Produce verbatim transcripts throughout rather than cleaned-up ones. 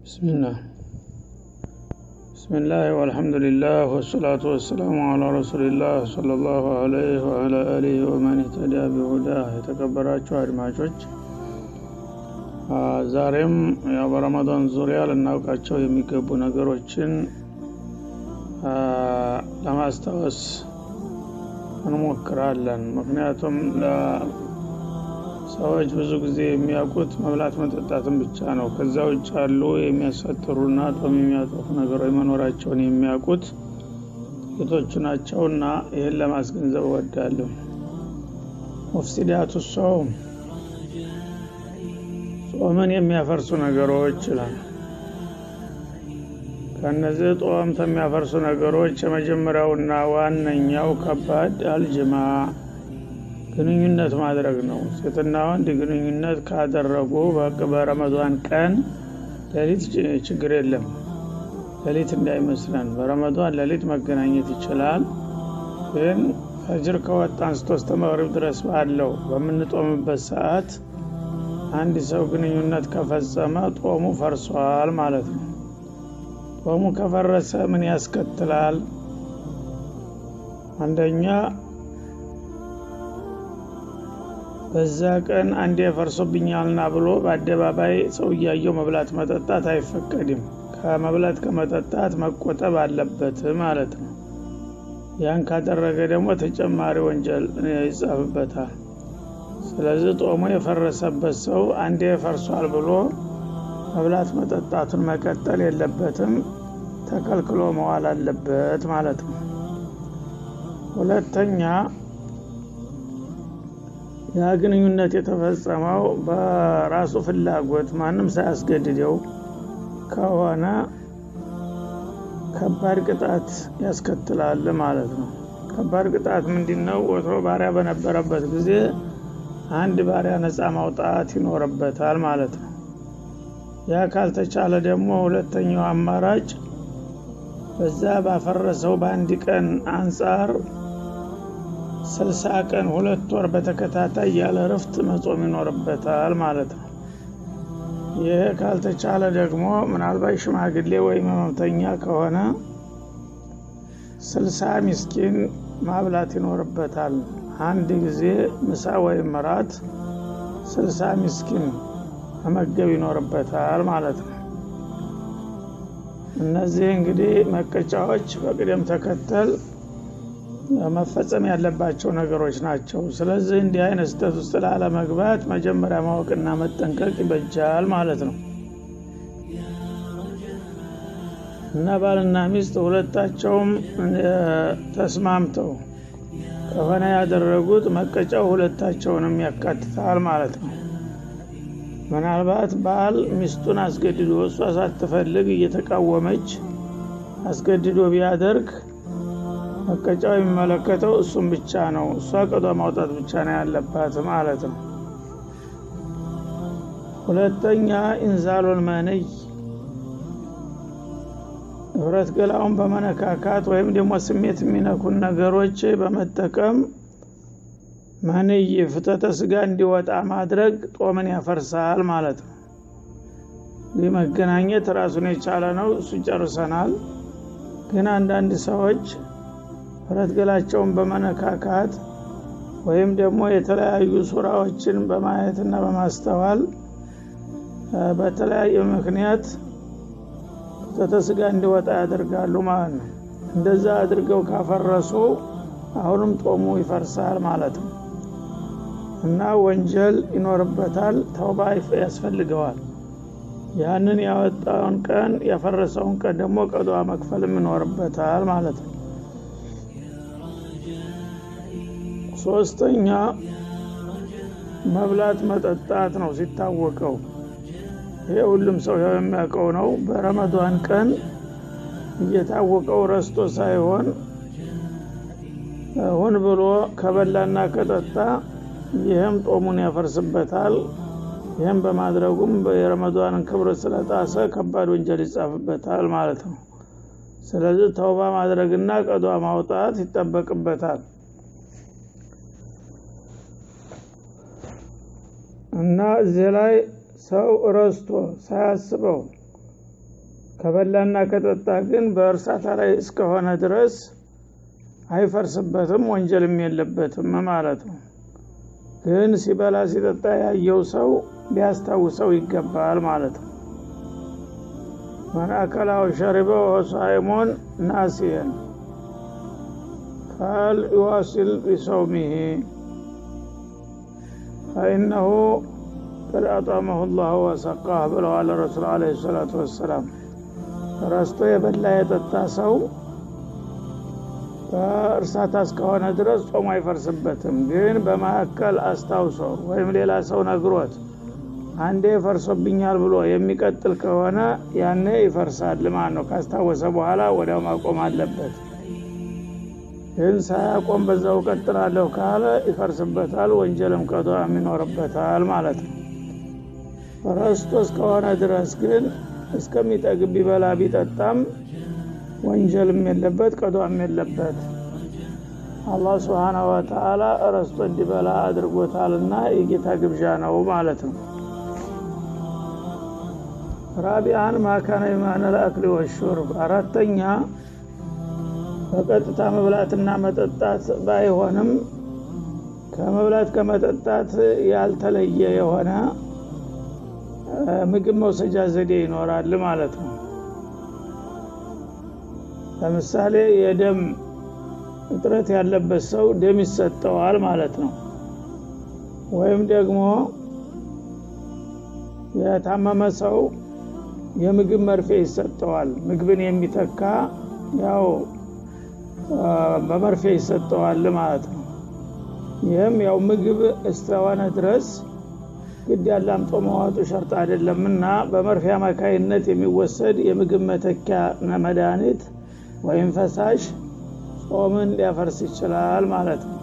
بسم الله بسم الله والحمد لله والصلاة والسلام على رسول الله صلى الله عليه وعلى آله ومن اهتدى بهداه የተከበራችሁ አድማጮች ዛሬም ያው በረመዳን ዙሪያ ልናውቃቸው የሚገቡ ነገሮችን ለማስታወስ እንሞክራለን። ምክንያቱም ሰዎች ብዙ ጊዜ የሚያውቁት መብላት መጠጣትን ብቻ ነው። ከዛ ውጭ ያሉ የሚያሳጥሩና ጦም የሚያጠፉ ነገሮች መኖራቸውን የሚያውቁት ጥቂቶች ናቸውና ይሄን ለማስገንዘብ እወዳለሁ። ሙፍሲዳቱ ሶም ጾምን የሚያፈርሱ ነገሮች ይላል። ከነዚህ ጾም የሚያፈርሱ ነገሮች የመጀመሪያውና ዋነኛው ከባድ አልጅማ ግንኙነት ማድረግ ነው። ሴትና ወንድ ግንኙነት ካደረጉ በረመዳን ቀን ሌሊት ችግር የለም። ሌሊት እንዳይመስለን በረመዳን ሌሊት መገናኘት ይችላል። ግን ፈጅር ከወጣ አንስቶ እስከ መግሪብ ድረስ ባለው በምንጦምበት ሰዓት አንድ ሰው ግንኙነት ከፈጸመ ጦሙ ፈርሷል ማለት ነው። ጦሙ ከፈረሰ ምን ያስከትላል? አንደኛ በዛ ቀን አንዴ ፈርሶብኛልና ብሎ በአደባባይ ሰው ያየው መብላት መጠጣት አይፈቀድም። ከመብላት ከመጠጣት መቆጠብ አለበት ማለት ነው። ያን ካደረገ ደግሞ ተጨማሪ ወንጀል ይጻፍበታል። ስለዚህ ጦሙ የፈረሰበት ሰው አንዴ ፈርሷል ብሎ መብላት መጠጣቱን መቀጠል የለበትም። ተከልክሎ መዋል አለበት ማለት ነው። ሁለተኛ ያ ግንኙነት የተፈጸመው በራሱ ፍላጎት ማንም ሳያስገድደው ከሆነ ከባድ ቅጣት ያስከትላል ማለት ነው። ከባድ ቅጣት ምንድነው? ወትሮ ባሪያ በነበረበት ጊዜ አንድ ባሪያ ነፃ ማውጣት ይኖርበታል ማለት ነው። ያ ካልተቻለ ደግሞ ሁለተኛው አማራጭ በዛ ባፈረሰው በአንድ ቀን አንፃር ስልሳ ቀን ሁለት ወር በተከታታይ ያለ ረፍት መጾም ይኖርበታል ማለት ነው። ይሄ ካልተቻለ ደግሞ ምናልባት ሽማግሌ ወይ ህመምተኛ ከሆነ ስልሳ ምስኪን ማብላት ይኖርበታል። አንድ ጊዜ ምሳ ወይ መራት ስልሳ ምስኪን መመገብ ይኖርበታል ማለት ነው። እነዚህ እንግዲህ መቀጫዎች በቅደም ተከተል መፈጸም ያለባቸው ነገሮች ናቸው። ስለዚህ እንዲህ አይነት ስህተት ውስጥ ላለመግባት መጀመሪያ ማወቅና መጠንቀቅ ይበጃል ማለት ነው። እና ባልና ሚስት ሁለታቸውም ተስማምተው ከሆነ ያደረጉት መቀጫው ሁለታቸውንም ያካትታል ማለት ነው። ምናልባት ባል ሚስቱን አስገድዶ እሷ ሳትፈልግ እየተቃወመች አስገድዶ ቢያደርግ መቀጫው የሚመለከተው እሱም ብቻ ነው። እሷ ቀዷ ማውጣት ብቻ ነው ያለባት ማለት ነው። ሁለተኛ ኢንዛሉል ማነይ ህብረት ገላውን በመነካካት ወይም ደግሞ ስሜት የሚነኩን ነገሮች በመጠቀም ማነይ ፍተተ ስጋ እንዲወጣ ማድረግ ጦምን ያፈርሳል ማለት ነው። ለመገናኘት ራሱን የቻለ ነው። እሱ ጨርሰናል። ግን አንዳንድ ሰዎች ህብረት ገላቸውን በመነካካት ወይም ደግሞ የተለያዩ ሱራዎችን በማየትና በማስተዋል በተለያየ ምክንያት ተተስጋ እንዲወጣ ያደርጋሉ ማለት ነው። እንደዛ አድርገው ካፈረሱ አሁንም ጦሙ ይፈርሳል ማለት ነው እና ወንጀል ይኖርበታል። ተውባ ያስፈልገዋል። ያንን ያወጣውን ቀን ያፈረሰውን ቀን ደግሞ ቀዷ መክፈልም ይኖርበታል ማለት ነው። ሶስተኛ መብላት መጠጣት ነው ሲታወቀው። ይሄ ሁሉም ሰው የሚያውቀው ነው። በረመዳን ቀን እየታወቀው ረስቶ ሳይሆን ሆን ብሎ ከበላና ከጠጣ ይሄም ጦሙን ያፈርስበታል። ይሄም በማድረጉም በረመዳንን ክብር ስለጣሰ ከባድ ወንጀል ይጻፍበታል ማለት ነው። ስለዚህ ተውባ ማድረግና ቀዷ ማውጣት ይጠበቅበታል። እና እዚህ ላይ ሰው ረስቶ ሳያስበው ከበላና ከጠጣ ግን በእርሳታ ላይ እስከሆነ ድረስ አይፈርስበትም ወንጀልም የለበትም ማለት ነው። ግን ሲበላ ሲጠጣ ያየው ሰው ሊያስታውሰው ይገባል ማለት ነው። من أكل أو شرب وهو صائم ناسيا فليواصل بصومه فإنه قد أطعمه الله وسقاه بلو على الرسول عليه الصلاة والسلام رستو يبلا يطጣ ሰው በእርሳታ እስከሆነ ድረስ ጾሙ አይፈርስበትም። ግን በማከል አስታውሶ ወይም ሌላ ሰው ነግሮት አንዴ ፈርሶብኛል ብሎ የሚቀጥል ከሆነ ያኔ ይፈርሳል ማለት ነው። ካስታወሰ በኋላ ወዲያው ማቆም አለበት። ግን ሳያቆም በዛው ቀጥላለሁ ካለ ይፈርስበታል፣ ወንጀልም ቀዷም ይኖርበታል ማለት ነው። ረስቶ እስከሆነ ድረስ ግን እስከሚጠግብ ቢበላ ቢጠጣም ወንጀልም የለበት ቀዷም የለበት። አላህ Subhanahu Wa Ta'ala ረስቶ እንዲበላ አድርጎታልና የጌታ ግብዣ ነው ማለት ነው። ራቢአን ማካነ ማነ ለአክል ወሽርብ አራተኛ በቀጥታ መብላትና መጠጣት ባይሆንም ከመብላት ከመጠጣት ያልተለየ የሆነ ምግብ መውሰጃ ዘዴ ይኖራል ማለት ነው። ለምሳሌ የደም እጥረት ያለበት ሰው ደም ይሰጠዋል ማለት ነው። ወይም ደግሞ የታመመ ሰው የምግብ መርፌ ይሰጠዋል። ምግብን የሚተካ ያው በመርፌ ይሰጠዋል ማለት ነው። ይህም ያው ምግብ እስከሆነ ድረስ ግድ ያላምጦ መዋጡ ሸርጥ አይደለምና በመርፌ አማካይነት የሚወሰድ የምግብ መተኪያ መድኃኒት ወይም ፈሳሽ ጾምን ሊያፈርስ ይችላል ማለት ነው።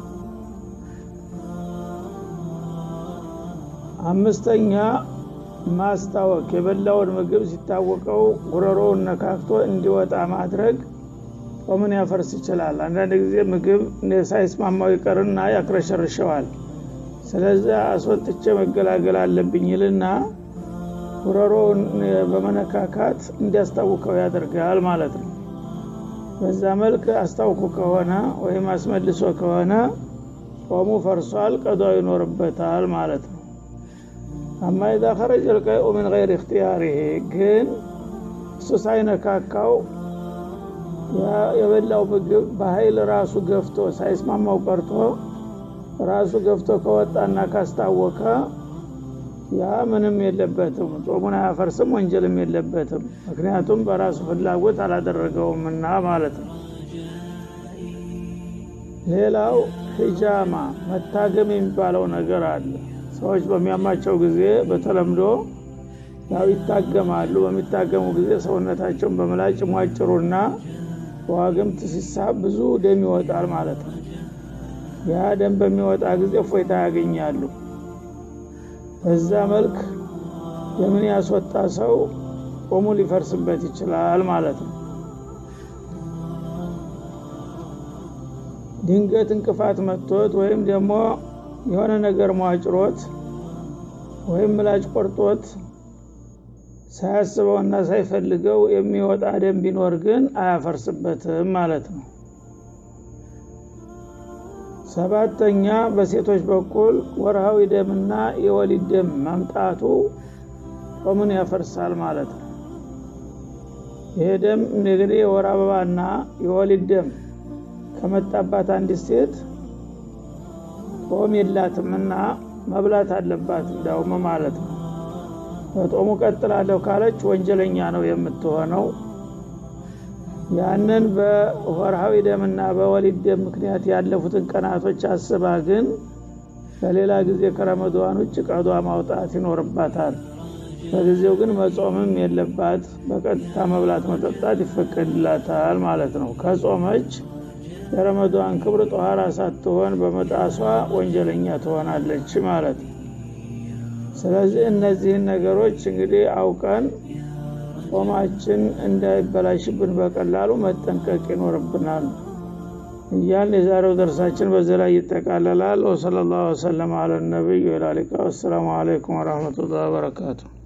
አምስተኛ ማስታወክ የበላውን ምግብ ሲታወቀው ጉሮሮውን ነካክቶ እንዲወጣ ማድረግ ጾምን ያፈርስ ይችላል። አንዳንድ ጊዜ ምግብ ሳይስማማው ይቀርና ያክረሸርሸዋል። ስለዚህ አስወጥቼ መገላገል አለብኝ ይልና ጉሮሮውን በመነካካት እንዲያስታውቀው ያደርጋል ማለት ነው። በዛ መልክ አስታውቆ ከሆነ ወይም አስመልሶ ከሆነ ጾሙ ፈርሷል፣ ቀዷው ይኖርበታል ማለት ነው። أما إذا خرج القيء من غير اختياره ግን እሱ ሳይነካካው የበላው ምግብ በኃይል ራሱ ገፍቶ ሳይስማማው ቀርቶ ራሱ ገፍቶ ከወጣና ካስታወቀ ያ ምንም የለበትም፣ ጾሙን አያፈርስም፣ ወንጀልም የለበትም። ምክንያቱም በራሱ ፍላጎት አላደረገውምና ማለት ነው። ሌላው ሂጃማ መታገም የሚባለው ነገር አለ። ሰዎች በሚያማቸው ጊዜ በተለምዶ ያው ይታገማሉ። በሚታገሙ ጊዜ ሰውነታቸውን በመላጭ ሟጭሩና ዋግምት ሲሳብ ብዙ ደም ይወጣል ማለት ነው። ያ ደም በሚወጣ ጊዜ እፎይታ ያገኛሉ። በዛ መልክ የምን ያስወጣ ሰው ጾሙ ሊፈርስበት ይችላል ማለት ነው። ድንገት እንቅፋት መጥቶት ወይም ደግሞ የሆነ ነገር ሟጭሮት ወይም ምላጭ ቆርጦት ሳያስበውና ሳይፈልገው የሚወጣ ደም ቢኖር ግን አያፈርስበትም ማለት ነው። ሰባተኛ በሴቶች በኩል ወርሃዊ ደምና የወሊድ ደም ማምጣቱ ጾሙን ያፈርሳል ማለት ነው። ይሄ ደም እንግዲህ የወር አበባና የወሊድ ደም ከመጣባት አንድ ሴት ጾም የላትምና መብላት አለባት እንዳውም ማለት ነው። በጾሙ ቀጥላለሁ ካለች ወንጀለኛ ነው የምትሆነው። ያንን በወርሃዊ ደምና በወሊድ ደም ምክንያት ያለፉትን ቀናቶች አስባ ግን በሌላ ጊዜ ከረመዳን ውጭ ቀዷ ማውጣት ይኖርባታል። በጊዜው ግን መጾምም የለባት፣ በቀጥታ መብላት መጠጣት ይፈቀድላታል ማለት ነው። ከጾመች የረመዳን ክብር ጧሃራ ሳትሆን በመጣሷ ወንጀለኛ ትሆናለች ማለት ነው። ስለዚህ እነዚህን ነገሮች እንግዲህ አውቀን ጾማችን እንዳይበላሽብን በቀላሉ መጠንቀቅ ይኖርብናል እያልን የዛሬው ደርሳችን በዚህ ላይ ይጠቃለላል። ወሰለላሁ ዐለይሂ ወሰለም ዐለ ነብዩ ወዐለይሂ ወሰለም። ወሰላሙ ዐለይኩም ወራህመቱላሂ ወበረካቱሁ።